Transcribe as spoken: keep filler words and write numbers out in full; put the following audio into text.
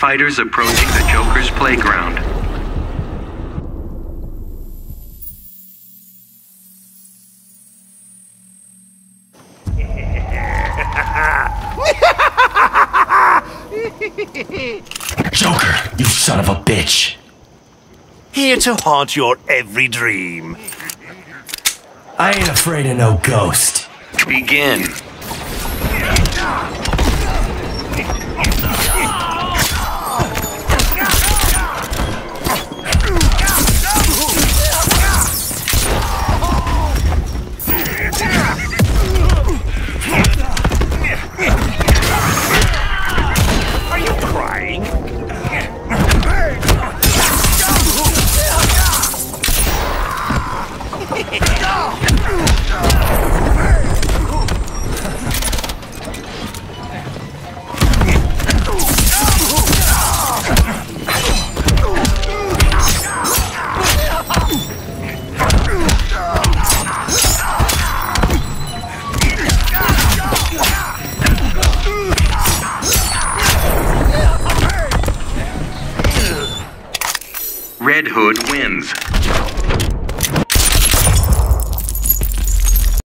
Fighters approaching the Joker's playground. Joker, you son of a bitch! Here to haunt your every dream. I ain't afraid of no ghost. Begin. Are you crying? Red Hood wins.